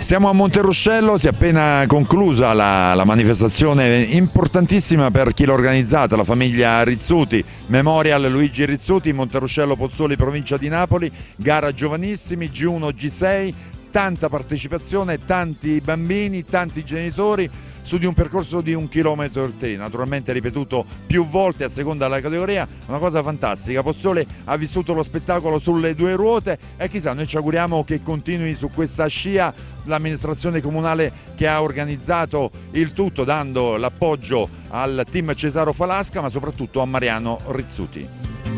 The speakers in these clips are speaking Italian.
Siamo a Monteruscello, si è appena conclusa la manifestazione importantissima per chi l'ha organizzata, la famiglia Rizzuti, Memorial Luigi Rizzuti, Monteruscello Pozzuoli, provincia di Napoli, gara giovanissimi, G1, G6, tanta partecipazione, tanti bambini, tanti genitori su di un percorso di 1 chilometro e 3, naturalmente ripetuto più volte a seconda della categoria, una cosa fantastica. Pozzuoli ha vissuto lo spettacolo sulle 2 ruote e chissà, noi ci auguriamo che continui su questa scia l'amministrazione comunale che ha organizzato il tutto, dando l'appoggio al team Cesaro Falasca ma soprattutto a Mariano Rizzuti.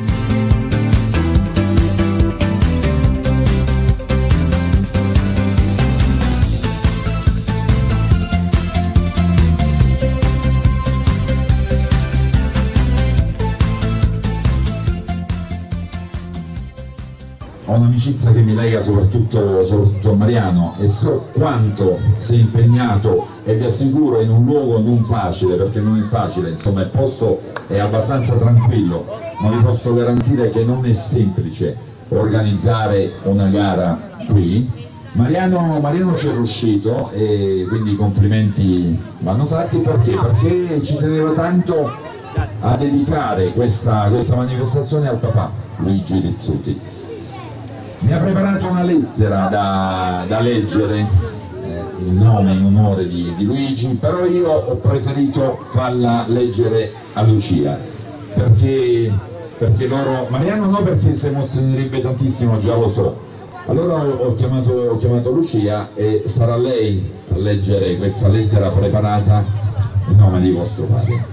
Ho un'amicizia che mi lega soprattutto a Mariano e so quanto sei impegnato, e vi assicuro in un luogo non facile, perché non è facile, insomma il posto è abbastanza tranquillo, ma vi posso garantire che non è semplice organizzare una gara qui. Mariano ci è riuscito e quindi i complimenti vanno fatti. Perché ci teneva tanto a dedicare questa manifestazione al papà Luigi Rizzuti. Mi ha preparato una lettera da leggere, il nome in onore di Luigi, però io ho preferito farla leggere a Lucia, perché Mariano no, perché si emozionerebbe tantissimo, già lo so. Allora ho chiamato Lucia e sarà lei a leggere questa lettera preparata in nome di vostro padre.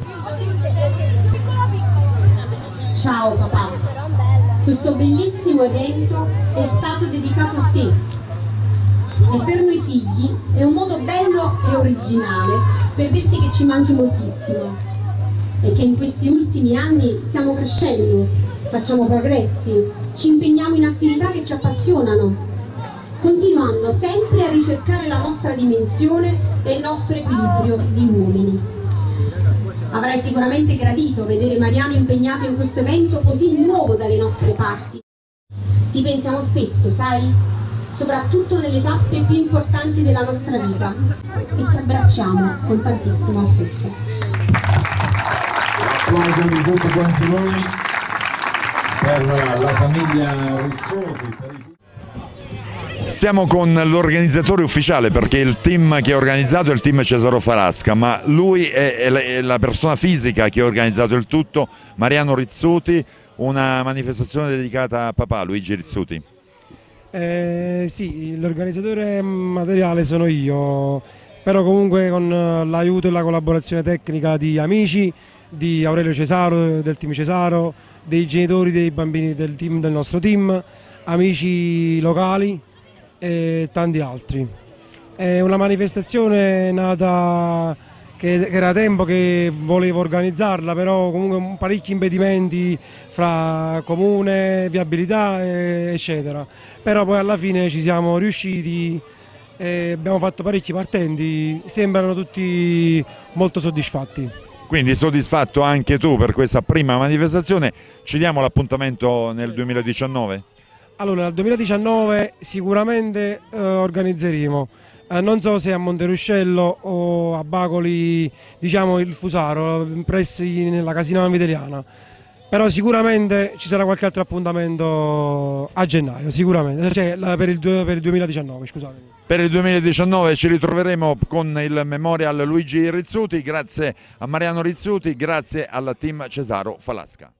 Ciao papà. Questo bellissimo evento è stato dedicato a te e per noi figli è un modo bello e originale per dirti che ci manchi moltissimo e che in questi ultimi anni stiamo crescendo, facciamo progressi, ci impegniamo in attività che ci appassionano, continuando sempre a ricercare la nostra dimensione e il nostro equilibrio di uomini. Avrai sicuramente gradito vedere Mariano impegnato in questo evento così nuovo dalle nostre parti. Ti pensiamo spesso, sai? Soprattutto nelle tappe più importanti della nostra vita e ti abbracciamo con tantissimo affetto. Applauso di tutti quanti noi per la famiglia Rizzuti. Siamo con l'organizzatore ufficiale, perché il team che ha organizzato è il team Cesaro Falasca, ma lui è la persona fisica che ha organizzato il tutto, Mariano Rizzuti, una manifestazione dedicata a papà Luigi Rizzuti. Sì, l'organizzatore materiale sono io, però comunque con l'aiuto e la collaborazione tecnica di amici, di Aurelio Cesaro, del team Cesaro, dei genitori dei bambini del nostro team, amici locali e tanti altri. È una manifestazione nata che era tempo che volevo organizzarla, però comunque parecchi impedimenti fra comune, viabilità eccetera, però poi alla fine ci siamo riusciti e abbiamo fatto parecchi partenti, sembrano tutti molto soddisfatti. Quindi soddisfatto anche tu per questa prima manifestazione, ci diamo l'appuntamento nel 2019? Allora, nel 2019 sicuramente organizzeremo, non so se a Monteruscello o a Bacoli, diciamo il Fusaro, pressi nella Casina Vanvitelliana, però sicuramente ci sarà qualche altro appuntamento a gennaio, sicuramente, cioè per il 2019, scusatemi. Per il 2019 ci ritroveremo con il Memorial Luigi Rizzuti, grazie a Mariano Rizzuti, grazie al team Cesaro Falasca.